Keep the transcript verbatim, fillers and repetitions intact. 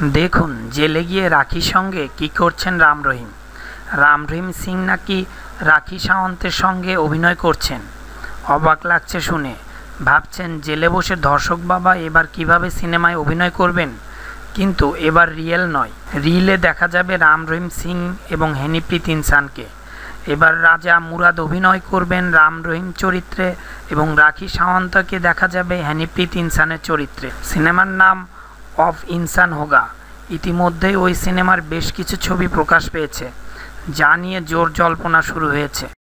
দেখুন জেলে গিয়ে রাখির সঙ্গে কি করছেন রাম রহিম। রাম রহিম সিং নাকি রাখি সাওন্তের সঙ্গে অভিনয় করছেন। অবাক লাগছে শুনে। ভাবছেন জেলে বসে দর্শক বাবা এবার কিভাবে সিনেমায় অভিনয় করবেন, কিন্তু এবার রিয়েল নয়। রিলে দেখা যাবে রাম রহিম সিং এবং হ্যানিপ্রীত ইনসানকে। এবার রাজা মুরাদ অভিনয় করবেন রাম রহিম চরিত্রে এবং রাখি সাওন্তকে দেখা যাবে হ্যানিপ্রীত ইনসানের চরিত্রে। সিনেমার নাম অফ ইনসান হোগা। ইতিমধ্যেই ওই সিনেমার বেশ কিছু ছবি প্রকাশ পেয়েছে, যা নিয়ে জোর জল্পনা শুরু হয়েছে।